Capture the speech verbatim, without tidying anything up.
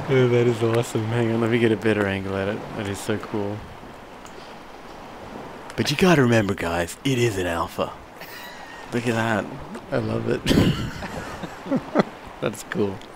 Oh, that is awesome. Hang on, let me get a better angle at it. That is so cool. But you gotta remember, guys, it is an alpha. Look at that. I love it. That's cool.